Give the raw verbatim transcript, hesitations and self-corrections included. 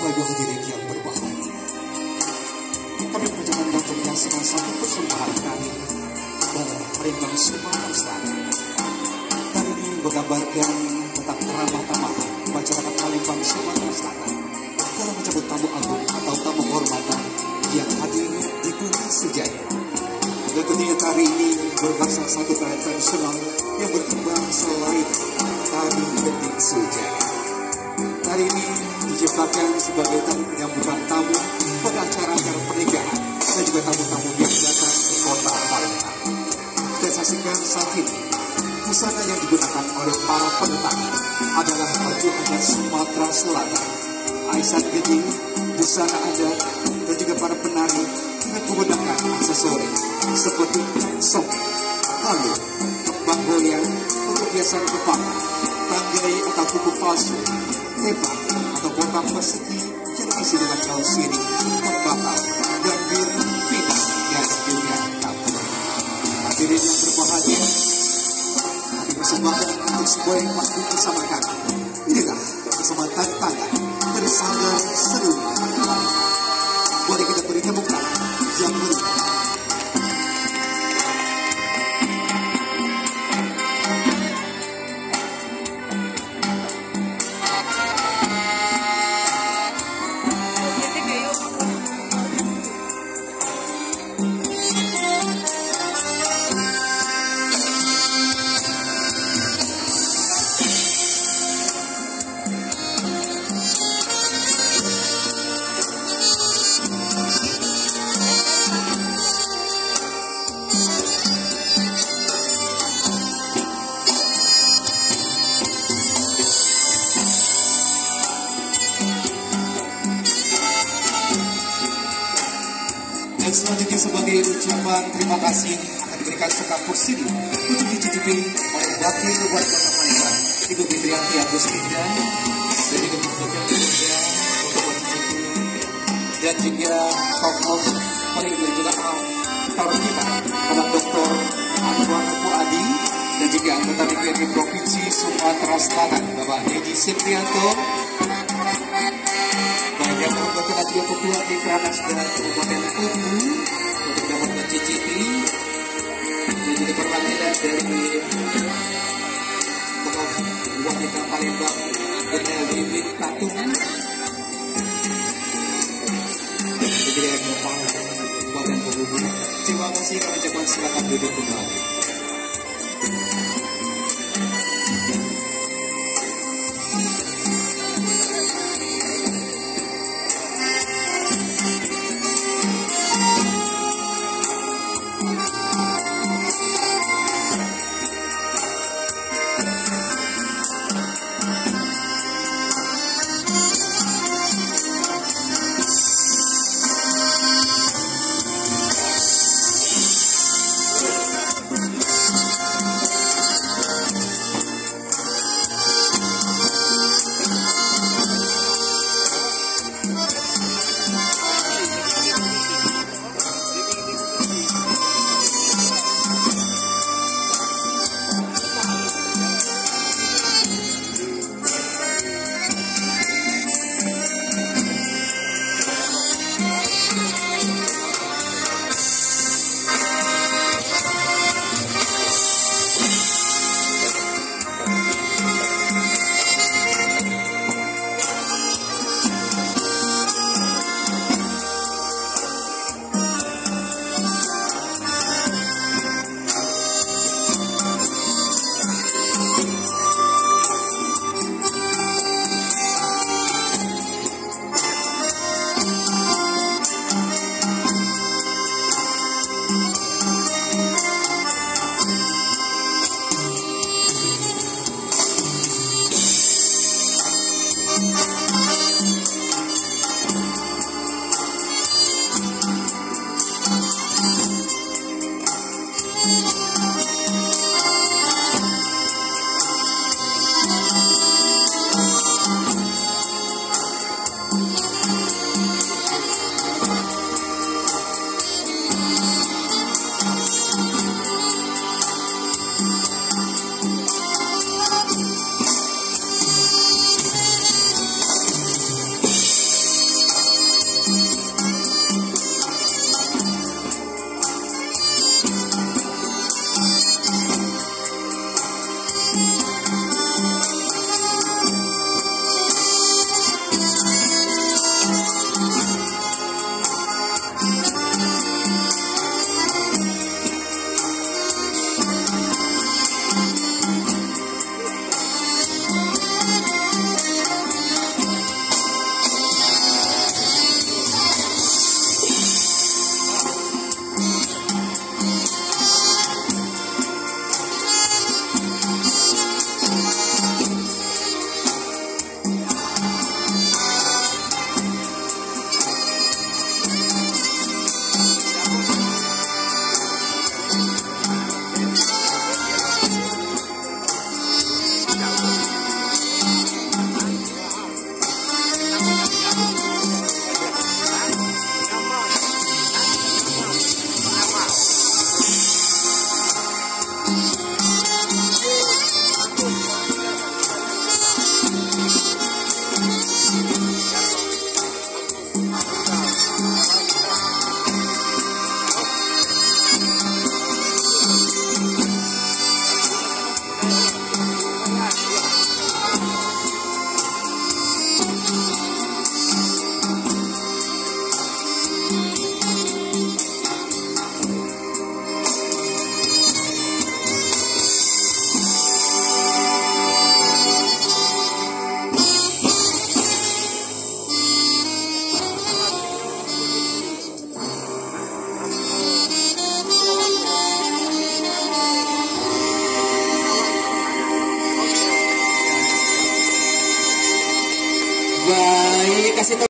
Bapak Ibu hadirin yang berbahagia, kami mengucapkan datangnya salah satu persembahan kami dalam Palembang Sumatera Selatan. Kali ini menggambarkan tentang keramah tamahan masyarakat Palembang Sumatera Selatan dalam menyambut tamu agung atau tamu kehormatan yang hadir di Bumi Sujaya. Dan tentunya tari ini merupakan salah satu tari tradisional yang berkembang selain tari Genting Sujaya. Tari ini diciptakan sebagai tari penyambutan tamu pada acara-acara pernikahan dan juga tamu-tamu yang datang ke kota Palembang. Kita saksikan saat ini busana yang digunakan oleh para penentang adalah baju adat Sumatera Selatan, Aisyah Genting, busana adat, dan juga para penari dengan menggunakan aksesoris seperti sok, kalung, kembang goyang untuk hiasan kepala, tanggai atau kuku palsu, tebak atau kotak persegi yang diisi dengan kaos sirih, tembakau, gambir, pinang, dan juga kapur. Hadirin yang berbahagia, kami persembahkan untuk sebuah yang pasti bersama kami. Inilah bersama tantangan bersama serunya. Boleh kita beri tepuk tangan yang meriah. Dan selanjutnya sebagai ucapan terima kasih akan diberikan sekampur sini untuk dicicipi oleh Wakil Wali Kota Palembang Ibu Fitrianti Agustinda dan juga untuk juga untuk mencicipi dan juga tokoh paling juga taruh kita Bapak Doktor Anwar Fuadi dan juga anggota D P R D Provinsi Sumatera Selatan Bapak Dedi Siprianto. Yang merupakan juga ketua di Kranas dengan Kabupaten Kubu untuk dapat mencicipi dan juga perwakilan dari tokoh wanita Palembang Benar Bibit Tatung dan juga yang Bapak Kabupaten Kubu. Terima kasih, kami ucapkan silakan duduk.